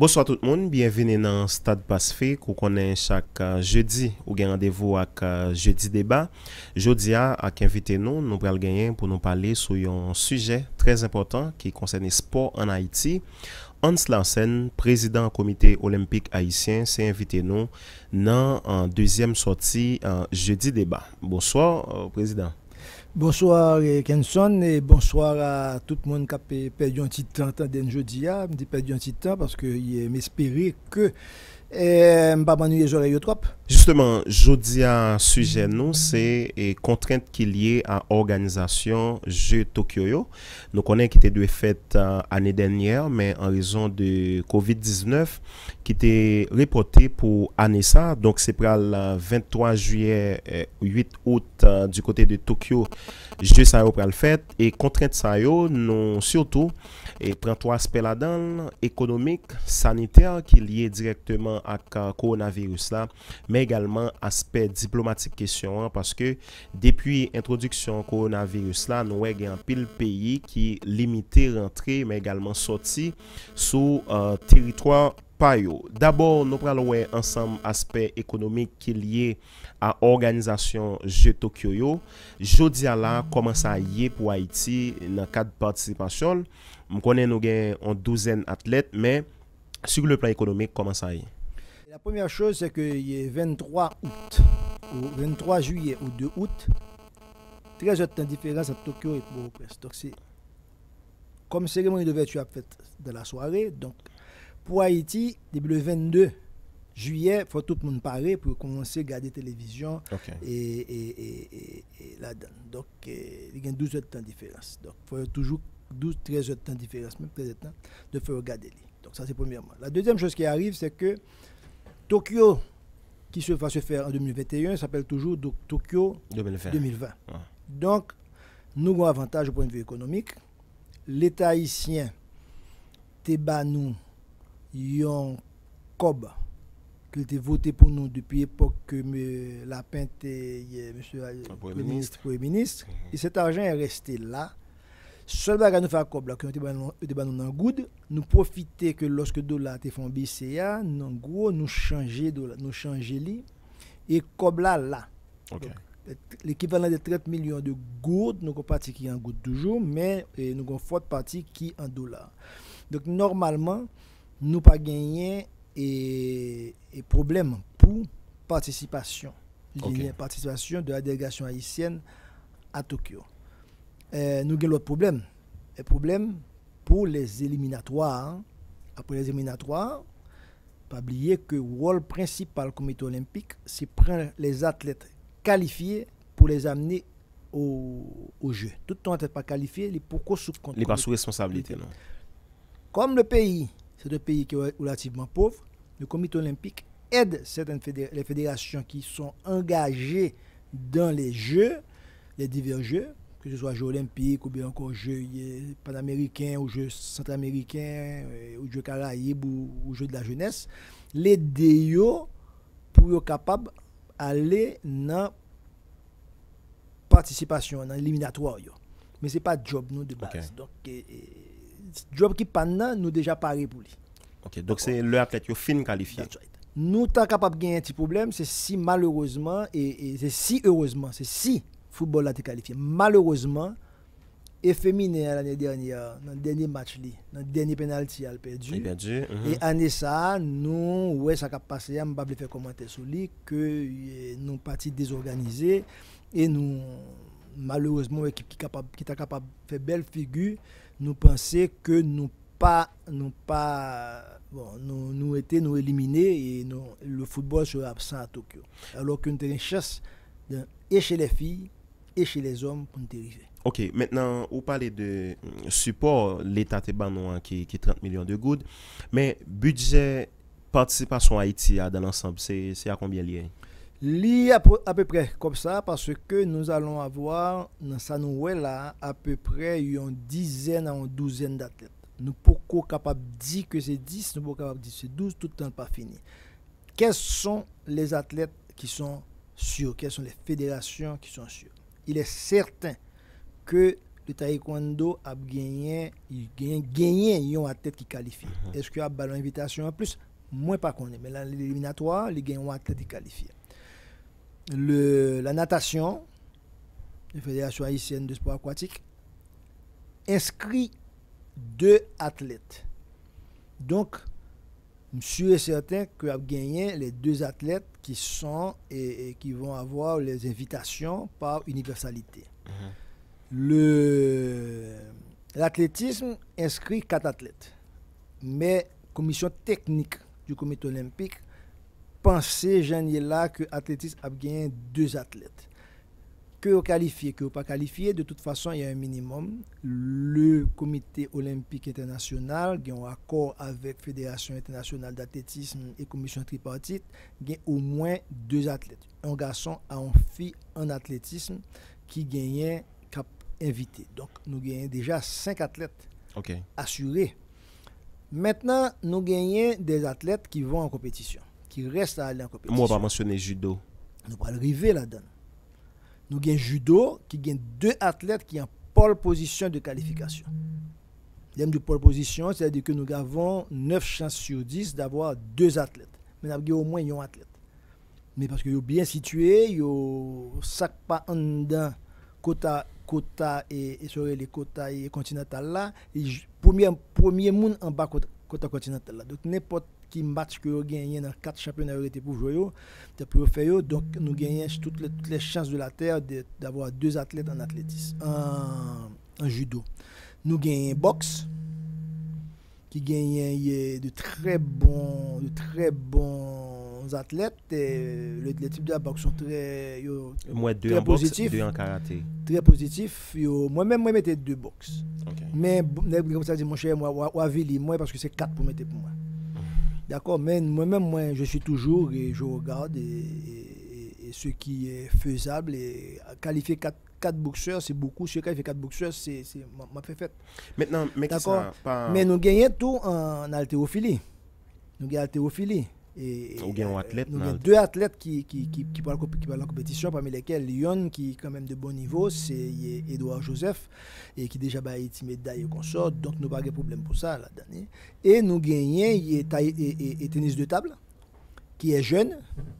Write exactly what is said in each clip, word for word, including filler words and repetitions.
Bonsoir tout le monde, bienvenue dans Stade Pacifique, qu'on connaît chaque euh, jeudi, ou gain rendez-vous avec euh, jeudi débat. Jeudi à invité nous, nous allons gagner pour nous parler sur un sujet très important qui concerne le sport en Haïti. Hans Larsen, président du comité olympique haïtien, s'est invité nous dans une deuxième sortie euh, jeudi débat. Bonsoir, euh, président. Bonsoir Kenson et bonsoir à tout le monde qui a perdu un petit temps dans jeudi. Je dis perdu un petit temps parce que m'espérer que je ne pas m'ennuyer les oreilles trop. Justement, jeudi à sujet nous, c'est les contraintes qui liées à l'organisation Jeux Tokyo. Nous connaissons qui était fait euh, l'année dernière, mais en raison de covid dix-neuf, qui était reporté pour année ça. Donc, c'est pour le vingt-trois juillet, euh, huit août euh, du côté de Tokyo, Jeux ça pour le fait. Et contraintes ça, nous surtout, et prend trois aspects là-dedans, économique, sanitaire, qui est lié directement à euh, coronavirus là, mais également aspect diplomatique question, hein, parce que depuis introduction coronavirus là, nous avons un pile pays qui limité rentrée, mais également sorti sous euh, territoire. D'abord, nous parlons ensemble aspect économique qui est lié à l'organisation Jeux Tokyo. Jodi à la comment ça y est pour Haïti dans le cadre de participation. Nous connaissons une douzaine d'athlètes, mais sur le plan économique, comment ça y est? La première chose, c'est qu'il y a vingt-trois août, ou vingt-trois juillet ou deux août, treize heures de différence entre Tokyo et Port-au-Prince. Donc, c'est comme cérémonie d'ouverture faite dans la soirée. Donc, pour Haïti, depuis le vingt-deux juillet, il faut tout le monde parler pour commencer à regarder la télévision okay. et, et, et, et, et là-dedans. Donc, eh, il y a douze heures de temps de différence. Donc, il faut toujours douze à treize heures de temps de différence, même treize heures de temps, de faire regarder. Donc, ça, c'est premièrement. La deuxième chose qui arrive, c'est que Tokyo, qui se va se faire en deux mille vingt et un, s'appelle toujours Tokyo deux mille vingt. deux mille vingt. Ouais. Donc, nous avons un avantage au point de vue économique. L'État haïtien, Tebanou, yon cob qui était voté pour nous depuis l'époque que me, la peinte monsieur le ministre premier ministre mm-hmm. Et cet argent est resté là. Seul bagage nous faire cob là que était ban nous good, nous profiter que lorsque dollar te font B C A, nous gros nous changer dollar, nous changer li et cob là là. Okay. L'équivalent de trente millions de gouttes, nous avons partie qui en gouttes toujours, mais eh, nous avons une forte partie qui en dollars. Donc normalement nous pas gagné et, et problème pour participation, okay. Participation de la délégation haïtienne à Tokyo. Euh, nous avons l'autre problème, le problème pour les éliminatoires. Hein. Après les éliminatoires, pas oublier que le rôle principal du comité olympique, c'est prendre les athlètes qualifiés pour les amener au, au jeu. Tout le temps n'être pas qualifié, il pourquoi sous contrôle. Il n'est pas sous responsabilité, non. Comme le pays, c'est un pays qui est relativement pauvre, le comité olympique aide certaines fédé- les fédérations qui sont engagées dans les jeux, les divers jeux, que ce soit jeux olympiques ou bien encore jeux panaméricains ou jeux centra-américains ou jeux caraïbes ou, ou jeux de la jeunesse, les D I O pour être capable d'aller dans la participation, dans l'éliminatoire. Mais ce n'est pas job nous de base. Okay. Donc, et, et, job qui pendant nous déjà paré pour lui. OK, donc c'est le athlète qui fin qualifié. Right. Nous sommes capables de gagner un petit problème, c'est si malheureusement et, et c'est si heureusement, c'est si football a été qualifié. Malheureusement, et féminin l'année dernière, dans le dernier match li, dans le dernier penalty a perdu. perdu. Mm-hmm. Et année ça, nous ouais ça a passé, on pas faire commentaire sur lui que nous parti désorganisés et nous malheureusement l'équipe qui capable qui est capable de faire belle figure, nous penser que nous pas nous pas bon nous nous était nous éliminés et nous, le football sera absent à Tokyo. Alors qu'une richesse et chez les filles et chez les hommes pour nous arriver. OK, maintenant, vous parlez de support, l'État Tébano qui qui trente millions de gouttes, mais budget participation Haïti dans l'ensemble, c'est c'est à combien lié? Li à, à peu près comme ça parce que nous allons avoir dans ça nous là à peu près une dizaine à une douzaine d'athlètes. Nous pouvons capable dire que c'est dix, nous pouvons capable dire que c'est douze, tout le temps pas fini. Quels sont les athlètes qui sont sûrs? Quelles sont les fédérations qui sont sûres? Il est certain que le taekwondo a gagné, il gagne, gagné un athlète qui qualifie. Mm-hmm. Est-ce qu'il y a une invitation en plus? Moi, pas qu'on est, mais dans l'éliminatoire, il gagne un athlète qui qualifie. Le, la natation, la Fédération haïtienne de sport aquatique, inscrit deux athlètes. Donc, je suis certain que a gagné les deux athlètes qui sont et, et qui vont avoir les invitations par universalité. Mm-hmm. Le, l'athlétisme inscrit quatre athlètes. Mais la commission technique du comité olympique pensait, Jean là, que l'athlétisme a gagné deux athlètes. Que vous qualifiez, que vous pas qualifié, de toute façon, il y a un minimum. Le comité olympique international, qui a un accord avec la Fédération internationale d'athlétisme et commission tripartite, il y a au moins deux athlètes. Un garçon et une fille en athlétisme qui gagnent cap invité. Donc, nous gagnons déjà cinq athlètes okay. assurés. Maintenant, nous gagnons des athlètes qui vont en compétition, qui restent à aller en compétition. Moi, on va mentionner judo. Nous allons arriver là-dedans. Nous avons judo qui gagne deux athlètes qui ont pole position de qualification. L'aime de pole position, c'est-à-dire que nous avons neuf chances sur dix d'avoir deux athlètes. Mais nous avons au moins un athlète. Mais parce que sont bien situés, ils ne sac pas en dedans quota, quota et, et sur les quotas et continental là. Et premier, premier monde en bas quota, quota continental là. Donc n'importe qui match que vous gagnez dans quatre championnats pour jouer, pour faire. Donc, nous gagnons toutes les, toutes les chances de la terre de, d'avoir deux athlètes en athlétisme, en, en judo. Nous gagnons boxe, qui gagne de très bons, de très bons athlètes. Et le, les types de la boxe sont très, yo, moi, deux très en positifs. Boxe, deux en karaté. Très positifs. Yo, moi-même, moi, je mettais deux boxes. Okay. Mais, comme ça dit mon cher, moi, Wavili, moi, parce que c'est quatre pour mettre pour moi. D'accord, mais moi-même, moi, je suis toujours et je regarde et, et, et ce qui est faisable. Et qualifier quatre, quatre boxeurs, c'est beaucoup. Ce qui qualifier quatre boxeurs, c'est ma fait fait. Maintenant, mais d'accord. Ça, pas... Mais nous gagnons tout en haltérophilie. Nous gagnons haltérophilie. Et, nous gagnons athlètes. Nous avons deux athlètes qui, qui, qui, qui, parlent, qui parlent en compétition, parmi lesquels Lyon, qui est quand même de bon niveau, c'est Edouard Joseph, et qui déjà a été médaille et consort, donc nous n'avons pas de problème pour ça là-dedans. Et nous gagnons et, et, et tennis de table, qui est jeune,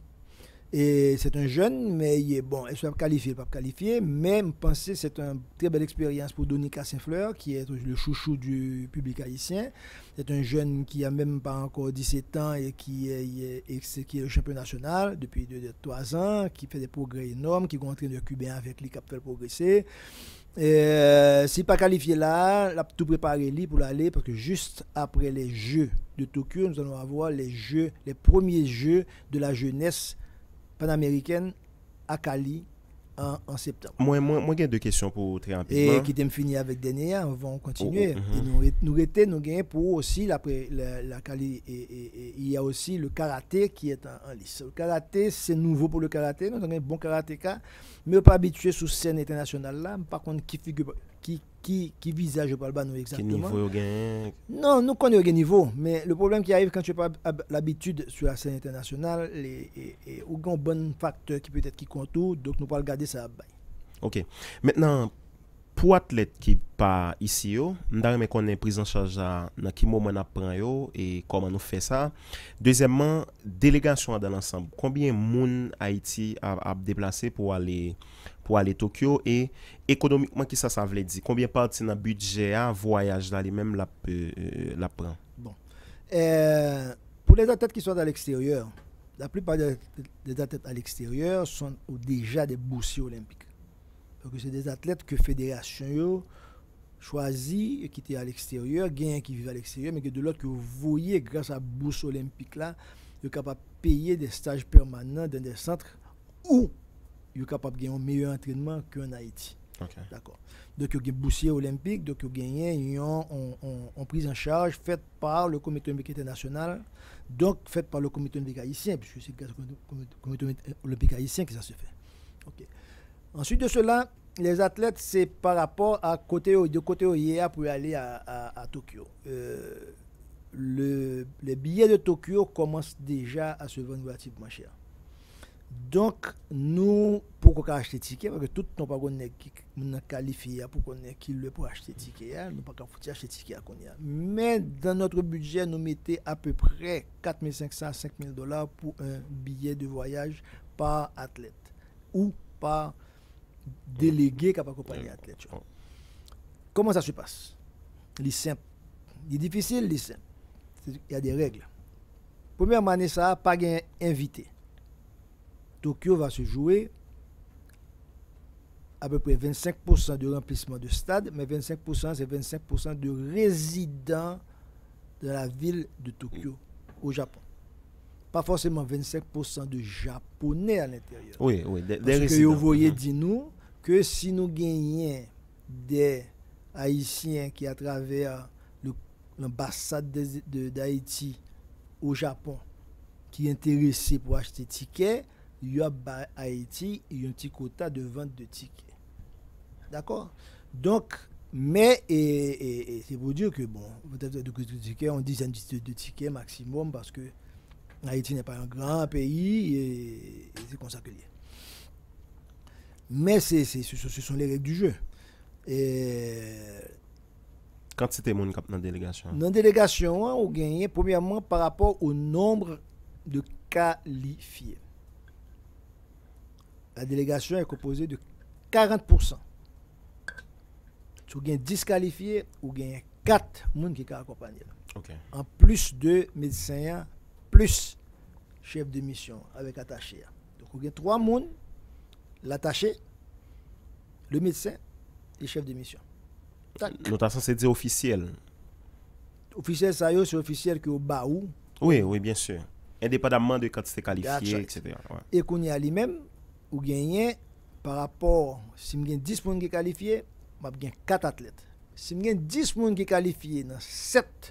et c'est un jeune, mais il est bon, il ne pas qualifié, pas qualifié, mais je pense que c'est une très belle expérience pour Donica Saint-Fleur, qui est le chouchou du public haïtien. C'est un jeune qui n'a même pas encore dix-sept ans et qui est, et qui est le champion national depuis trois ans, qui fait des progrès énormes, qui est en train de cubain avec lui, qui a progresser. Euh, S'il n'est pas qualifié là, il a tout préparé lui pour l'aller, parce que juste après les Jeux de Tokyo, nous allons avoir les Jeux, les premiers Jeux de la jeunesse panaméricaine à Cali en, en septembre. Moi, moi, moi, j'ai deux questions pour très rapidement. Et qui t'aime fini avec dernier, on va continuer. Oh, oh, mm-hmm. Et nous, nous étions, nous gagnons pour aussi la, la, la Cali. Et, et, et il y a aussi le karaté qui est en, en lice. Le karaté, c'est nouveau pour le karaté. Nous avons un bon karatéka, mais pas habitué sous scène internationale là. Par contre, qui figure, qui qui qui visage je parle pas nous exactement. Quel niveau gagne? Non, nous connaissons le niveau, mais le problème qui arrive quand tu n'as pas l'habitude sur la scène internationale, les et, et ou un bon facteur qui peut-être qui contourne, donc nous pas regarder ça. OK. Maintenant, pour athlète qui pas ici yo, nous qu'on est pris en charge dans quel moment on apprend yo et comment nous fait ça. Deuxièmement, délégation dans l'ensemble. Combien de monde Haïti a, a déplacé pour aller pour aller Tokyo et économiquement qui ça ça veut dire combien partie dans budget à voyage là lui-même la euh, la prend. Bon. Euh, pour les athlètes qui sont à l'extérieur, la plupart des, des athlètes à l'extérieur sont déjà des boursiers olympiques. Donc c'est des athlètes que fédération choisit qui étaient à l'extérieur, gagnent qui vivent à l'extérieur, mais que de l'autre que vous voyez grâce à la bourse olympique là, vous êtes capable de payer des stages permanents dans des centres où vous êtes capable de gagner un meilleur entraînement qu'en Haïti. Okay. D'accord. Donc, il y a des boursiers olympiques, donc il y a une prise en charge faite par le comité olympique international, donc faite par le comité olympique haïtien, puisque c'est le comité olympique haïtien que ça se fait. Okay. Ensuite de cela, les athlètes, c'est par rapport à côté de côté O I A pour aller à, à, à Tokyo. Euh, le, les billets de Tokyo commencent déjà à se vendre relativement cher. Donc, nous, pour pour qu'on achète ticket parce que tout non pas qu'on qui nous qualifié pour qu'on ait qui le pour acheter ticket, nous pas qu'on faut acheter ticket qu'on y a. Mais dans notre budget, nous mettons à peu près quatre mille cinq cents à cinq mille dollars pour un billet de voyage par athlète ou par délégué qui va accompagner l'athlète. Comment ça se passe? C'est simple. C'est difficile, c'est simple. Il y a des règles. Première année, ça n'a pas gain invité. Tokyo va se jouer à peu près vingt-cinq pour cent de remplissement de stade, mais vingt-cinq pour cent, c'est vingt-cinq pour cent de résidents de la ville de Tokyo, au Japon. Pas forcément vingt-cinq pour cent de Japonais à l'intérieur. Oui, oui, des, des Parce résidents. que vous voyez, mm-hmm. dis-nous que si nous gagnons des Haïtiens qui, à travers le, l'ambassade de, de, d'Haïti au Japon, qui est intéressé pour acheter tickets, il y a à Haïti, il y a un petit quota de vente de tickets. D'accord? Donc, mais, et, et, et c'est pour dire que, bon, peut-être de tickets, on dit de, de tickets maximum parce que Haïti n'est pas un grand pays et, et c'est comme ça que c'est. Mais c'est, c'est, ce, ce sont les règles du jeu. Et quantité de monde dans la délégation? Dans la délégation, on gagne premièrement par rapport au nombre de qualifiés. La délégation est composée de quarante pour cent. Si vous avez dix qualifiés, vous avez quatre personnes qui sont accompagnés. Okay. En plus de médecins, plus chef de mission avec attaché. Donc vous avez trois personnes, l'attaché, le médecin et chef de mission. Notation, c'est dire officiel. Officiel, ça y est, c'est officiel que au Baou. Oui, oui, bien sûr. Indépendamment de quand c'est qualifié, et cetera. Ouais. Et qu'on y a lui-même, ou gagner par rapport, si je gagne dix personnes qui sont qualifiées, je gagne quatre athlètes. Si je gagne dix personnes qui sont qualifiées dans sept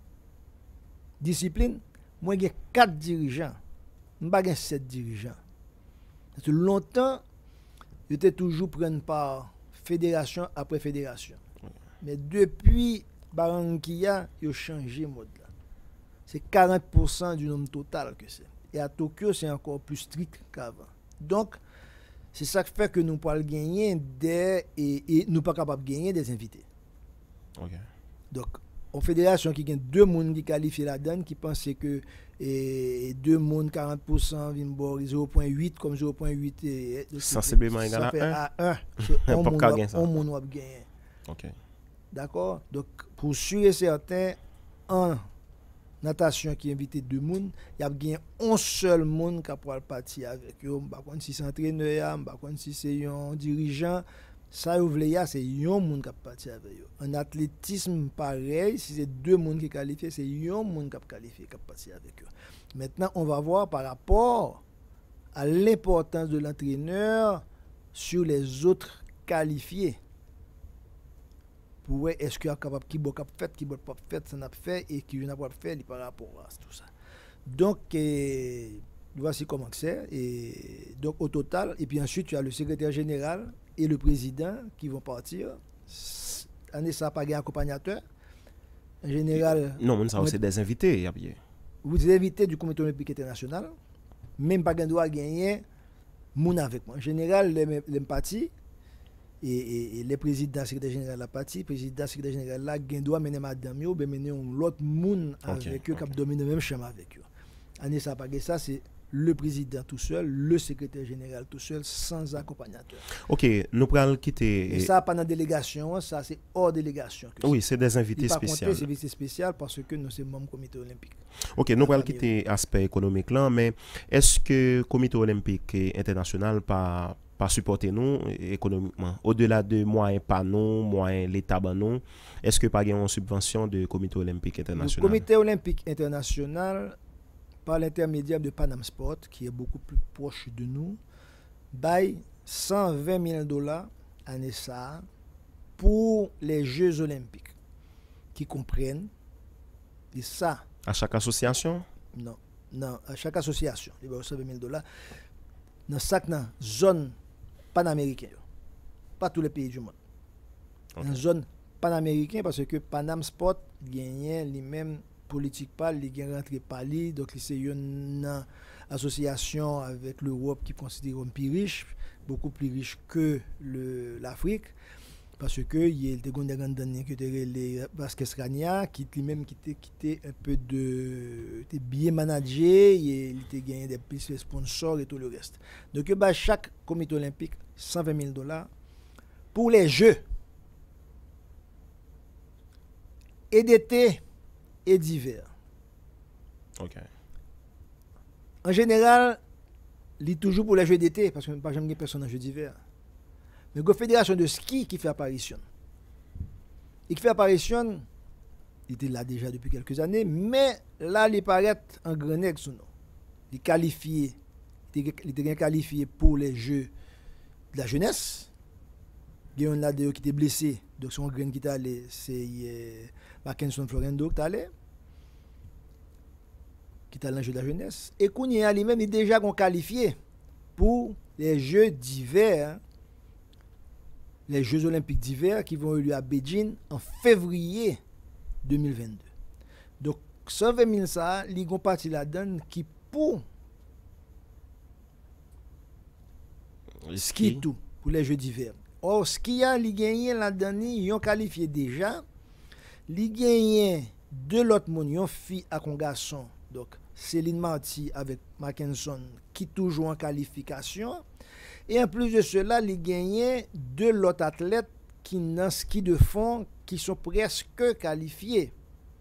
disciplines, moi j'ai quatre dirigeants. Je n'ai pas sept dirigeants. Parce que longtemps, j'étais toujours prendre par fédération après fédération. Ouais. Mais depuis Barranquilla, ils ont changé le mode là. C'est quarante pour cent du nombre total que c'est. Et à Tokyo, c'est encore plus strict qu'avant. Donc, c'est ça qui fait que nous ne pouvons pas gagner des, et, et nous ne sommes pas capables de gagner des invités. Okay. Donc, en fédération, qui gagne deux personnes qui qualifient la donne, qui pensaient que et, deux personnes, quarante pour cent, zéro virgule huit comme zéro virgule huit. Et, sensiblement égal à un. À un. On peut pas gagner ça. On peut gagner. Ok. D'accord? Donc, pour sûr et certain, en natation qui invite deux personnes, il y a bien un seul monde qui pourra partir avec eux. Par contre, si c'est un entraîneur, par contre, si c'est un dirigeant, ça, vous voulez, c'est un monde qui partir avec eux. En athlétisme, pareil, si c'est deux personnes qui qualifient, c'est un monde qui qualifié qui partir avec eux. Maintenant, on va voir par rapport à l'importance de l'entraîneur sur les autres qualifiés. Pour voir est-ce qu'il y a capable qui peut faire, qui peut pas faire, ça n'a pas fait et qui n'a pas fait par rapport à tout ça. Donc euh, voici comment c'est. Et donc au total, et puis ensuite tu as le secrétaire général et le président qui vont partir. Année ça pas un accompagnateur. En général. Non, mais ça c'est des invités. Vous êtes invités du comité olympique international. Même pas droit gagner mon avec moi. En général, les, les partis. Et, et, et les présidents secrétaire général de la partie, président secrétaire général là, il doit mener madame yo, ben mener l'autre monde avec eux, qui domine le même champ avec eux. Année ça pas ça, c'est le président tout seul, le secrétaire général tout seul, sans accompagnateur. Ok, nous prenons quitter. Et ça, pendant délégation, ça c'est hors délégation. Oui, c'est des invités spéciaux. C'est invités spéciaux parce que nous sommes membres du comité olympique. Ok, nous prenons quitter l'aspect économique là, mais est-ce que le comité olympique international pas pas supporter nous économiquement au-delà de moyens pas nous moyens l'état ban nous est-ce que pas une subvention de comité olympique international? Le comité olympique international par l'intermédiaire de Panam Sport qui est beaucoup plus proche de nous baille cent vingt mille dollars année ça pour les Jeux olympiques qui comprennent et ça à chaque association? Non, non, à chaque association, il y a cent vingt mille dollars dans chaque zone panaméricaine, pas tous les pays du monde. Okay. Dans zone panaméricaine parce que Panam Sport gagne les mêmes politiques pas, les gagne rentré par lui, donc c'est une association avec l'Europe qui considère comme plus riche, beaucoup plus riche que l'Afrique. Parce que il y a des grandes données qui étaient les Vasquez Rania, qui lui-même qui était un peu de était bien managé, il était gagné des plus de sponsors et tout le reste. Donc bah, chaque comité olympique cent vingt mille dollars pour les Jeux et d'été et d'hiver. OK. En général, il est toujours pour les Jeux d'été parce que pas jamais personne en Jeux d'hiver. Mais la fédération de ski qui fait apparition. Et qui fait apparition, il était là déjà depuis quelques années, mais là, il paraît en grenade son nom. Il est qualifié, il était bien qualifié pour les Jeux de la jeunesse. Il y a un là qui était blessé, donc son grain qui est allé, c'est euh, Mackinson Florendo qui est allé, qui est allé dans les Jeux de la jeunesse. Et Kounia lui-même est déjà qualifié pour les Jeux d'hiver. Les Jeux olympiques d'hiver qui vont avoir lieu à Beijing en février deux mille vingt-deux. Donc, cent vingt mille ça, ils vont partir là-dedans qui pour ski tout, pour les Jeux d'hiver. Or, ski a li gagné là-dedans, ils ont qualifié déjà. Li gagné deux autres monde, une fille à un garçon. Donc, Céline Marty avec Mackinson qui toujours en qualification. Et en plus de cela, il gagnait deux autres athlètes qui dans ski de fond qui sont presque qualifiés.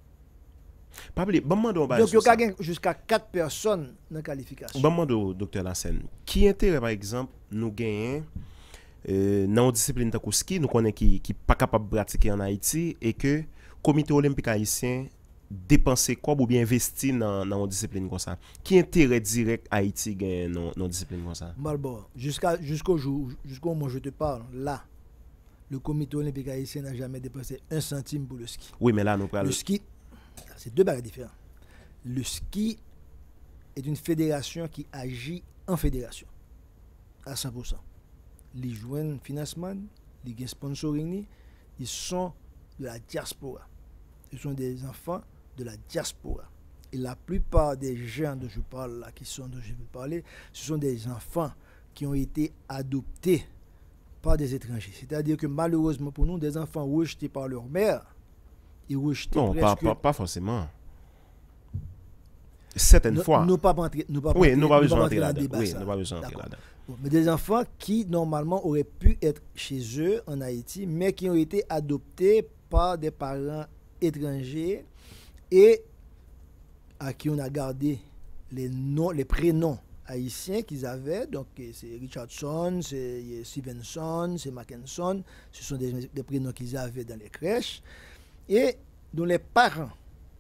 Pabli, bon moment donc il y a jusqu'à quatre personnes dans la qualification. Bon moment docteur Lassène. Qui intérêt par exemple nous gagner euh, dans une discipline de ski, nous connaissons qui qui pas capable de pratiquer en Haïti et que comité olympique haïtien dépenser quoi ou bien investir dans dans une discipline comme ça. Qui intérêt direct Haïti gagne dans dans discipline comme ça? Malbo, jusqu'à jusqu'au jour jusqu'au moment où je te parle là, le comité olympique haïtien n'a jamais dépensé un centime pour le ski. Oui, mais là nous parlons le ski, c'est deux bagages différents. Le ski est une fédération qui agit en fédération à cent pour cent. Les joueurs financement, les sponsoring, ils sont de la diaspora. Ils sont des enfants de la diaspora. Et la plupart des gens dont je parle là, qui sont dont je veux parler, ce sont des enfants qui ont été adoptés par des étrangers. C'est-à-dire que malheureusement pour nous, des enfants rejetés par leur mère, ils rejetés non, presque... pas, pas, pas forcément. Certaines nous, fois. Nous pas rentrer, nous pas oui, rentrer, nous pas nous besoin pas d'entrer rentrer là-dedans. dans le Oui, débat, nous pas besoin d'entrer là-dedans. Bon, mais des enfants qui normalement auraient pu être chez eux en Haïti, mais qui ont été adoptés par des parents étrangers et à qui on a gardé les noms, les prénoms haïtiens qu'ils avaient. Donc c'est Richardson, c'est Stevenson, c'est Mackinson. Ce sont des, des prénoms qu'ils avaient dans les crèches et dont les parents,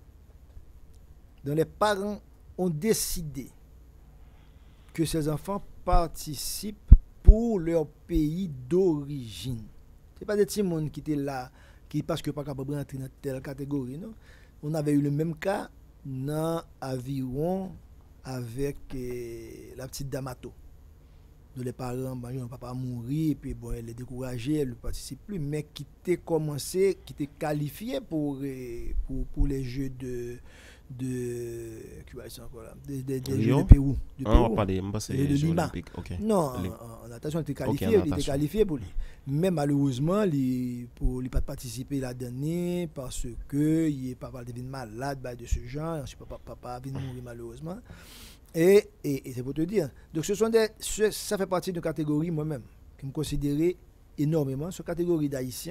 dont les parents ont décidé que ces enfants participent pour leur pays d'origine. C'est pas des petits monde qui étaient là qui parce que pas capable rentrer dans telle catégorie, non. On avait eu le même cas dans aviron avec eh, la petite D'Amato. Donc les parents, ben, le papa a mouru et puis bon, elle est découragée, elle ne participe plus, mais qui était commencé, qui était qualifié pour, pour, pour les Jeux de de de, de, de Jeux de Pérou. De ah, Pérou. on va parler, on va passer de Lima. Okay. Non, Les... en, en natation, il était qualifié, okay, il était qualifié pour lui. Mais malheureusement, il n'a pas participé là-dedans parce qu'il papa devenu malade de ce genre, papa papa vient mourir malheureusement. Et, et, et c'est pour te dire. Donc ce sont des, ce, ça fait partie d'une catégorie moi-même qui me considérais énormément, cette catégorie d'Haïtiens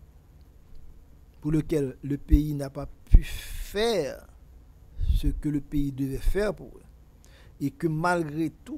pour lequel le pays n'a pas pu faire ce que le pays devait faire pour eux. Et que malgré tout,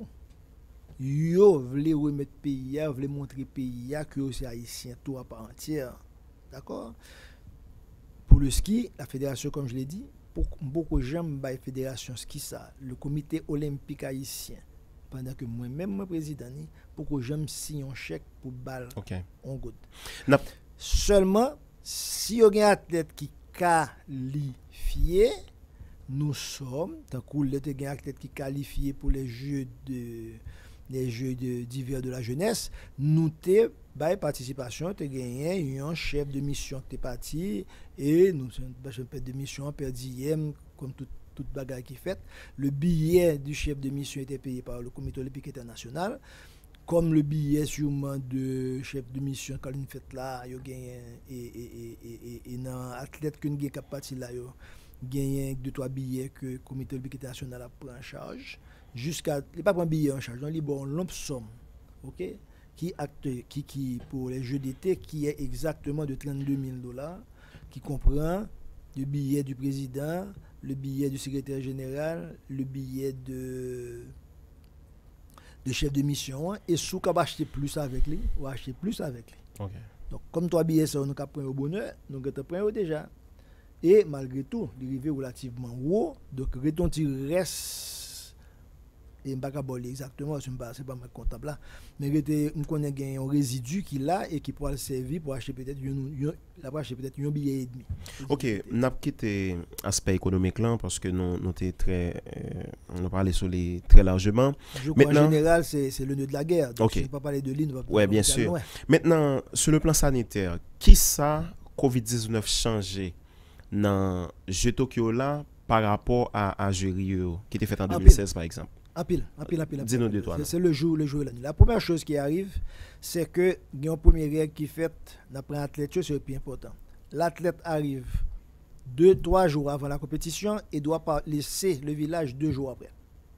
yo voulait remettre le pays, voulait montrer le pays que c'est haïtien tout à part entière. D'accord? Pour le ski, la fédération, comme je l'ai dit, beaucoup de gens la fédération ski ça, le comité olympique haïtien, pendant que moi-même, moi président, beaucoup de gens signent un chèque pour balle en good. Seulement, si on a un athlète qui qualifié, nous sommes, tant que le athlète qui qualifié pour les Jeux de les Jeux d'hiver de, de la jeunesse, nous t'es by participation, tu as gagné un chef de mission qui est parti et nous sommes chef de mission per diem comme tout toute bagarre qui est faite. Le billet du chef de mission était payé par le Comité olympique international. Comme le billet sûrement de chef de mission quand une fête là, il y a gagné et et et et dans athlète que nous gagne cap parti là yo gagné deux trois billets que le Comité olympique international a pris en charge jusqu'à il pas prend billet en charge, on li bon lump somme. OK? Qui acte qui qui pour les Jeux d'été qui est exactement de trente-deux mille dollars qui comprend le billet du président, le billet du secrétaire général, le billet de de chef de mission et sous qu'on va acheter plus avec lui, on va acheter plus avec lui. Okay. Donc comme trois billets ça nous avons pris au bonheur, nous avons pris déjà. Et malgré tout, il est relativement haut, donc reton ti reste et m'pa ka bolé exactement, c'est pas c'est pas ma comptable là, mais était on connaît gain un résidu qui là et qui pourra le servir pour acheter peut-être un la acheter peut-être un billet et demi. OK, n'a quitté aspect économique là parce que nous nous était très euh, on a parlé sur les très largement. Je crois en général c'est c'est le nœud de la guerre. Donc okay. je ne pas parler de ligne, va ouais, bien sûr. Loin. Maintenant, sur le plan sanitaire, qui ça covid dix-neuf changé dans Jeux Tokyo là par rapport à à Jeux Rio qui était fait en deux mille seize par exemple? En pile, en pile, en pile. Dis-nous deux toi. C'est le jour, le jour et la nuit. La première chose qui arrive, c'est que il y a une première règle qui est faite d'après l'athlète, c'est le plus important. L'athlète arrive deux, trois jours avant la compétition et doit pas laisser le village deux jours après.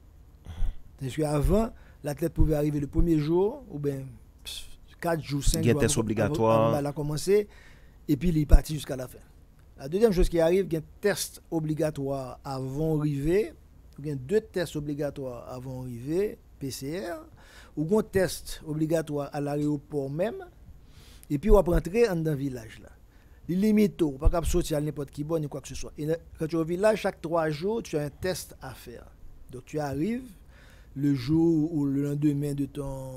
Parce qu'avant, l'athlète pouvait arriver le premier jour ou bien quatre jours, cinq jours avant, obligatoire. avant, avant la commencer et puis il est parti jusqu'à la fin. La deuxième chose qui arrive, il y a un test obligatoire avant d'arriver. Il y a deux tests obligatoires avant d'arriver, P C R, ou un test obligatoire à l'aéroport même, et puis on va rentrer dans le village là. Les limites, on ne peut pas sortir à n'importe qui bon ni quoi que ce soit. Et quand tu es au village, chaque trois jours, tu as un test à faire. Donc tu arrives le jour ou le lendemain de ton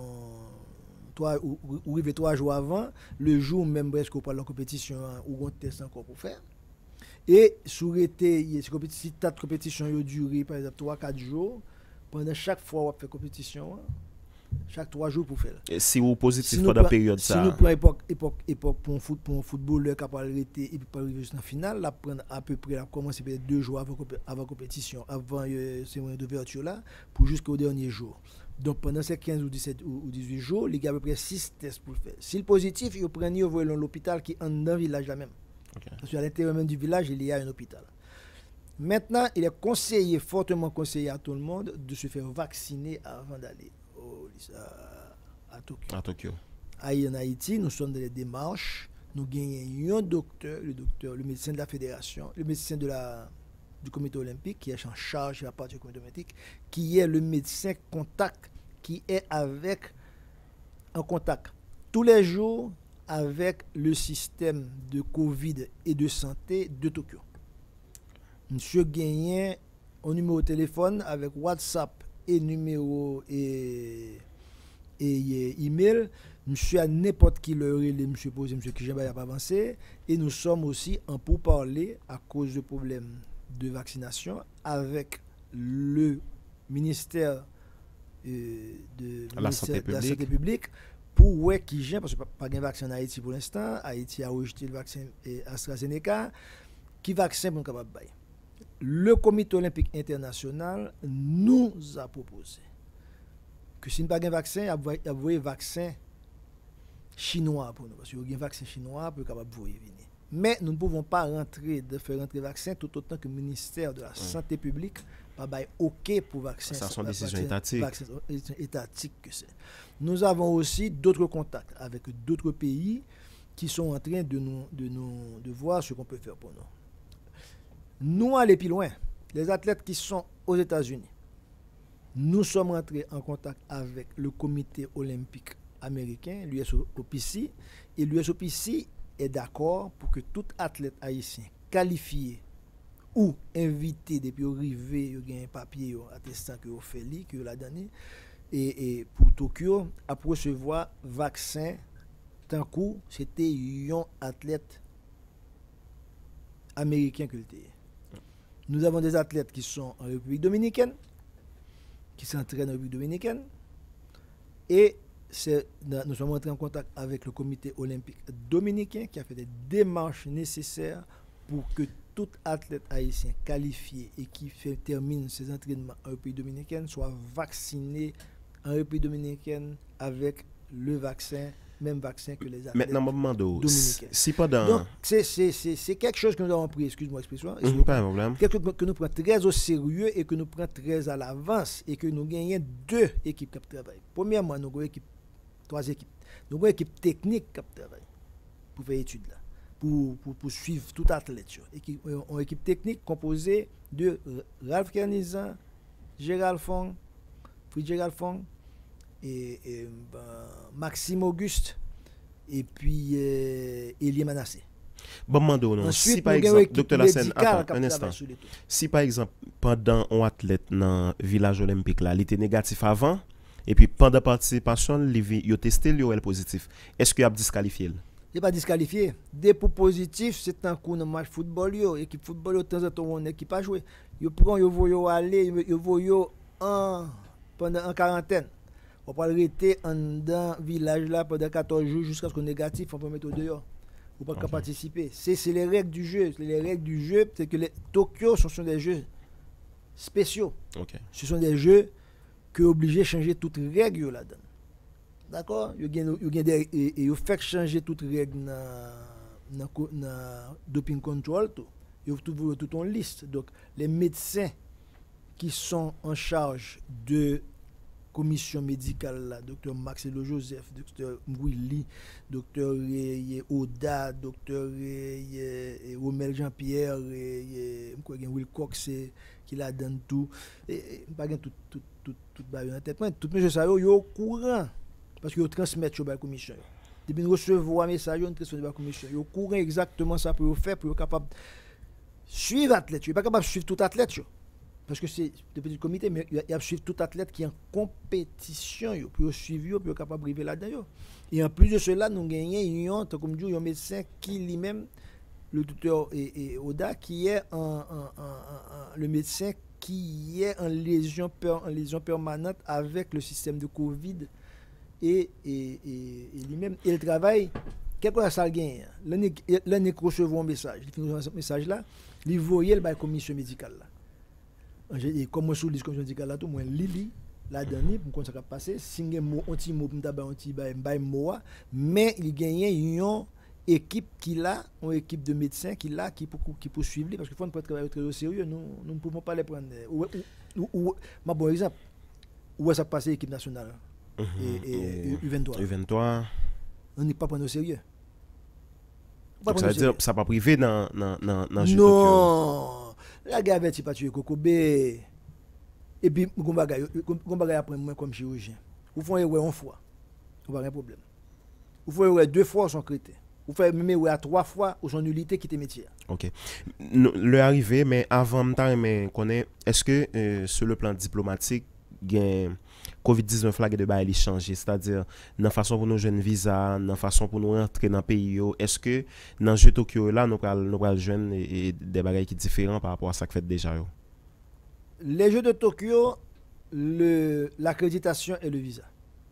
toi ou, ou arriver trois jours avant, le jour même presque pour la compétition ou un test encore pour faire. Et sur été, si ta compétition a duré par exemple trois quatre jours, pendant chaque fois on fait compétition, chaque trois jours pour faire. Et si vous positif si pendant la période si ça. Si nous prenons époque époque époque pour un foot pour un footballeur qui a arrêté et puis pas arriver jusqu'en finale, la prendre à peu près la commencer peut-être deux jours avant avant compétition, avant euh, cérémonie d'ouverture là pour jusqu'au dernier jour. Donc pendant ces quinze ou dix-sept ou dix-huit jours, les gars à peu près six tests pour le faire. Si le positif, ils prennent ils vont dans l'hôpital qui est dans le village là même. Okay. Parce qu'à l'intérieur même du village, il y a un hôpital. Maintenant, il est conseillé, fortement conseillé à tout le monde de se faire vacciner avant d'aller au, à, à Tokyo. À Tokyo. Aïe, en Haïti, nous sommes dans les démarches. Nous gagnons un docteur, le docteur, le médecin de la fédération, le médecin de la, du comité olympique, qui est en charge de la partie du comité olympique, qui est le médecin contact, qui est avec, en contact tous les jours avec le système de Covid et de santé de Tokyo. Monsieur Gagné, au numéro de téléphone avec WhatsApp et numéro et, et, et email, monsieur à n'importe qui l'heure, monsieur posé, monsieur qui jamais pas avancé, et nous sommes aussi en pourparlers à cause de problèmes de vaccination avec le ministère euh, de, la, ministère santé de la santé publique. Pour ouais qui j'ai parce que pas de vaccin en Haïti pour l'instant, Haïti a rejeté le vaccin AstraZeneca, qui vaccin pour capable bailler. Le comité olympique international nous a proposé que si nous pas de vaccin, il y a un vaccin chinois pour nous parce qu'il y a un vaccin chinois pour capable venir. Mais nous ne pouvons pas rentrer de faire rentrer vaccin tout autant que le ministère de la santé publique pas bail OK pour vaccin. Ça sont décisions étatiques. étatique que c'est. Nous avons aussi d'autres contacts avec d'autres pays qui sont en train de nous de nous de voir ce qu'on peut faire pour nous. Nous aller plus loin. Les athlètes qui sont aux États-Unis. Nous sommes rentrés en contact avec le comité olympique américain, l'U S O P C, et l'U S O P C est d'accord pour que tout athlète haïtien qualifié ou invité depuis arrivé, il y a un papier attestant que vous fait li, que la donné et, et pour Tokyo à recevoir vaccin tant que c'était un athlète américain que était. Nous avons des athlètes qui sont en République dominicaine, qui s'entraînent en République dominicaine, et c'est, nous sommes entrés en contact avec le comité olympique dominicain qui a fait des démarches nécessaires pour que tout athlète haïtien qualifié et qui fait, termine ses entraînements en République dominicaine soit vacciné en République dominicaine avec le vaccin, même vaccin que les athlètes Maintenant, moment dominicains. Si pendant... Donc, c'est, c'est, c'est, c'est quelque chose que nous avons pris, excuse-moi l'expression, Mmh, pas un problème. quelque chose que nous prenons très au sérieux et que nous prenons très à l'avance et que nous gagnons deux équipes qui travaillent. Premièrement, nous avons une équipe, trois équipes. Nous avons une équipe technique qui travaille pour faire études là, pour, pour, pour suivre tout athlète. Équipe, une équipe technique composée de Ralph Kernizan, Gérald Fong, Fritz Gérald Fong, et, et ben, Maxime Auguste, et puis euh, Elie Manassé. Bon, Mando, non. Ensuite, Si par exemple, docteur Lassène, attends un instant. Si, si par exemple, pendant un athlète dans le village olympique, là, il était négatif avant, et puis pendant la participation, il a testé, il est positif, est-ce qu'il a disqualifié? Il n'est pas disqualifié. Des pour positif, c'est un coup de match football. Yo. Équipe football, de temps en temps, on équipe à jouer. Il prend, il va aller, il va en pendant en quarantaine. On va arrêter dans le village là pendant quatorze jours jusqu'à ce qu'on est négatif, on peut mettre au dehors. On ne peut pas participer. C'est, c'est les règles du jeu. Les règles du jeu, c'est que les Tokyo, ce sont des jeux spéciaux. Okay. Ce sont des jeux qui sont obligés de changer toutes les règles là-dedans. D'accord? Ils fait changer toutes les règles dans le doping control. Ils ont toute une liste. Donc, les médecins qui sont en charge de commission médicale, là, docteur Maxelo Joseph, docteur Willy, docteur Oda, docteur Romel Jean-Pierre, Will Cox qui la donne tout. Et pas tout tout tout tout en tête. Tout monsieur ça yo au courant parce que yo transmettre sur la commission. Depuis recevoir message on transmettre la commission. Yo courant exactement ça pour faire pour capable suivre athlète. Yo pas capable suivre tout athlète. Yo. Parce que c'est le petit comité, mais il y a suivre tout athlète qui est en compétition, yo, pour suivre, pour capable arriver là-dedans. Et en plus de cela, nous gagnons, comme dit, un médecin qui lui-même, le docteur et, et Oda, qui est en, en, en, en, le médecin qui est en lésion, en lésion permanente avec le système de Covid et, et, et, et lui-même, il travaille. Quelque chose ça gagne. L'année recevoir un message, il fait un message là, il voyait la commission médicale là. Et comme moi, sur le discours médical là, tout moi, Lili, la dernière, pour qu'on s'est passé, signe mot, un petit mot, un petit mot, mais il gagne une équipe qui l'a, une équipe de médecins qui l'a, qui peut qui poursuivre, parce qu'il faut pas travailler très au sérieux, nous nous ne pouvons pas les prendre. Ou, ou, ou, ma bon exemple, où est-ce que ça passe l'équipe nationale mm-hmm. et, et, et U vingt-trois. U vingt-trois. On n'est pas prendre au sérieux. Donc ça veut dire ça pas privé dans dans dans dans non. La gare tu pas tuer Kokobe et puis gon bagay gon bagay après moi comme chirurgien. Ou font ouais une fois. Pas un problème. Ou font ouais deux fois son critère. Ou fait même ouais à trois fois ou son nullité qui te métier. OK. Le arrivé mais avant m'ta mais connaît est-ce que euh, sur le plan diplomatique gain covid dix-neuf là de bail changer, c'est-à-dire dans façon pour nous jeunes visa, dans façon pour nous rentrer dans pays yo, est-ce que dans jeu Tokyo là nous pral nous pral joindre et des bagages qui différents par rapport à ça que fait déjà yo. Les jeux de Tokyo, le l'accréditation et le visa.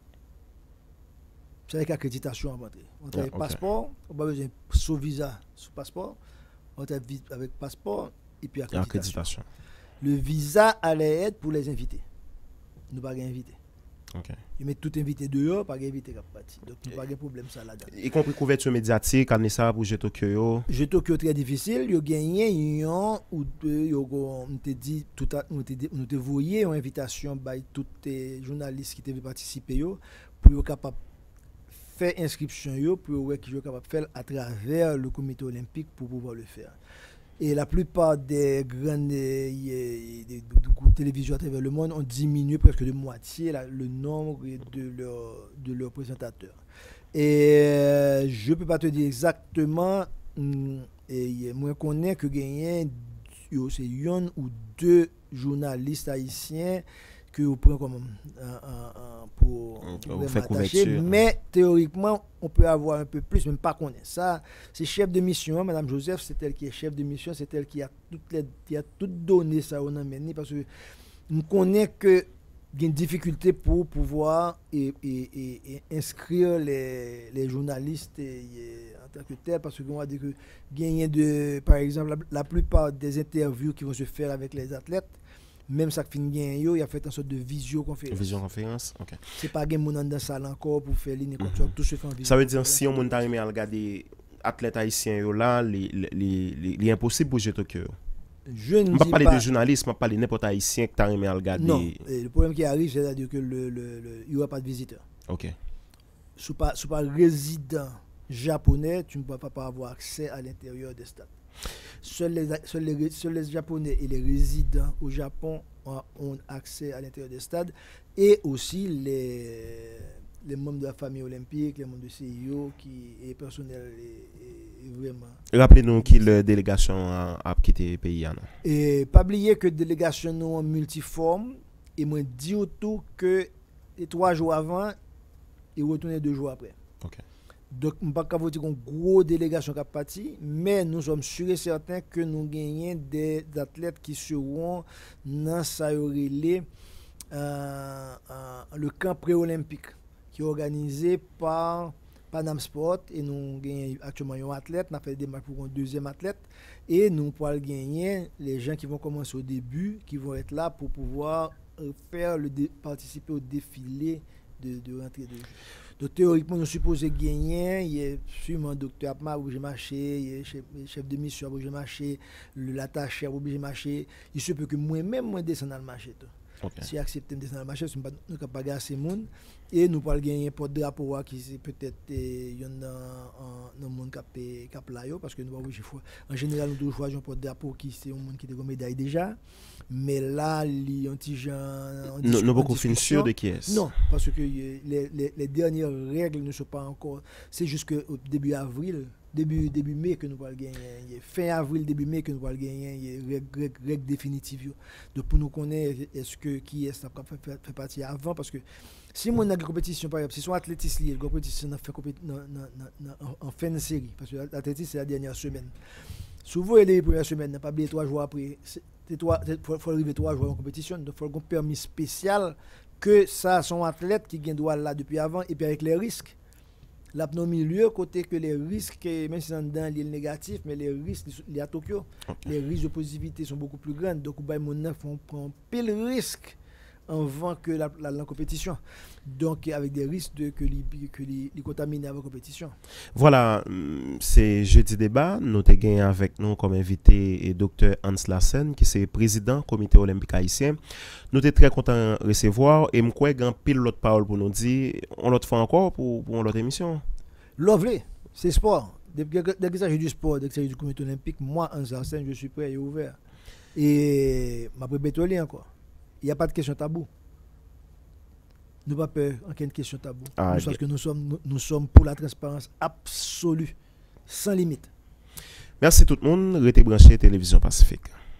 C'est avec l'accréditation à rentrer. On a okay. Passeport, on pas besoin sous visa, sous passeport, on a avec passeport et puis accréditation. accréditation. Le visa allait être pour les invités. Nous pas invité. OK. Ils mettent tout invité dehors, pas invité cap parti. Donc nous pas de problème ça là-dedans. Y compris couverture médiatique, amener ça pour Jeux Tokyo. Jeux Tokyo très difficile, yo gagné un ou deux, yo on te dit tout on te on te voyé une invitation by tous les journalistes qui devaient participer yo pour yo capable faire inscription yo pour ouais qui yo capable faire à travers le comité olympique pour pouvoir le faire. Et la plupart des grandes télévisions à travers le monde ont diminué presque de moitié la, le nombre de leurs de leurs présentateurs. Et euh, je ne peux pas te dire exactement, hum, et moi je connais que gagné c'est un ou deux journalistes haïtiens que vous prenez comme euh, euh, pour, pour faire couverture. Mais théoriquement, on peut avoir un peu plus, même pas qu'on est. Ça, c'est chef de mission, Madame Joseph, c'est elle qui est chef de mission, c'est elle qui a toutes les, qui a tout donné ça on a mené parce que on connaît que il y a une difficulté pour pouvoir et, et, et, et inscrire les, les journalistes et, et, tant que tel, parce qu'on va dire que gagner de, par exemple, la, la plupart des interviews qui vont se faire avec les athlètes, même ça qui finit bien, il y a fait une sorte de visioconférence. Visioconférence, ok. C'est pas gagner mon dans la salle encore pour faire ligne comme ça, tout se fait en visio. Ça veut dire si on monte à regarder athlètes haïtiens yo là, il est impossible pour jouer Tokyo. Je ne dis pas parler pas... de journalisme, je parler n'importe haïtien que tu as aimé à regarder. Non, et le problème qui arrive, c'est-à-dire que le, le, le, il n'y aura pas de visiteurs. Ok. Si tu n'es pas résident japonais, tu ne peux pas avoir accès à l'intérieur des stades. Seuls les, seuls, les, seuls les Japonais et les résidents au Japon ont, ont accès à l'intérieur des stades, et aussi les, les membres de la famille olympique, les membres de C I O qui est personnel et, et vraiment. Rappelez-nous qui la délégation a, a quitté le pays. Non? Et pas oublier que la délégation est multiforme, et moi dis tout que les trois jours avant, et retourner deux jours après. Okay. Donc, je ne peux pas vous dire une grosse délégation qui a parti, mais nous sommes sûrs et certains que nous gagnons des athlètes qui seront dans euh, euh, le camp pré-olympique qui est organisé par Panam Sport, et nous gagnons actuellement un athlète, nous avons fait des matchs pour un deuxième athlète, et nous pourrons gagner les gens qui vont commencer au début, qui vont être là pour pouvoir faire le dé- participer au défilé de, de rentrée de jeu. Donc théoriquement, nous supposons gagner, il y a sûrement le docteur Apma obligé de marcher, il y a le chef, chef de mission obligé de marcher, l'attaché obligé de marcher. Il se peut que moi-même, moi, descende dans le marché. Okay. Si accepte de descendre dans le marché, nous ne pouvons pas gagner ces monde, et nous pouvons gagner pour le drapeau qui c'est peut-être il y en a un monde qui a là, parce que nous en général, nous devons choisir pour le drapeau qui c'est un monde qui a une médaille déjà. Mais là, il y a un petit genre. Nous n'avons pas beaucoup sûr de qui est. Non, parce que les, les, les dernières règles ne sont pas encore. C'est jusqu'au début avril, début, début mai que nous allons gagner. Fin avril, début mai que nous allons gagner. Il y a des règles, règles, règles définitives. Donc pour nous connaître, est-ce que qui est-ce qui fait, fait, fait partie avant? Parce que si on a une compétition, par exemple, si son athlétisme lié, une compétition en fin de série, parce que l'athlétisme c'est la dernière semaine. Souvent, les premières semaines, n'a pas oublié trois jours après. Il faut arriver trois jours en compétition, donc il faut un permis spécial que ça son athlète qui gagne droit là depuis avant, et puis avec les risques. Là, dans le milieu, côté que les risques, même si c'est dans l'île négatif, mais les risques, il y a Tokyo, okay. Les risques de positivité sont beaucoup plus grands, donc il faut prendre pile risque avant que la, la, la compétition. Donc, avec des risques de, que les que les, les contaminés avant la compétition. Voilà, c'est jeudi débat. Nous avons gagné avec nous comme invité et docteur Hans Lassen, qui est président du comité olympique haïtien. Nous sommes très contents de recevoir, et nous avons un pile l'autre parole pour nous dire, on l'autre fois encore pour, pour l'autre émission. Lovely, c'est sport. Dès que ça du sport, dès que ça du comité olympique, moi, Hans Lassen, je suis prêt et ouvert. Et ma prébétolé encore. Il n'y a pas de question tabou. Nous n'avons pas peur en aucune question tabou. Ah, nous, parce que nous sommes, nous, nous sommes pour la transparence absolue, sans limite. Merci tout le monde. Restez branché Télévision Pacifique.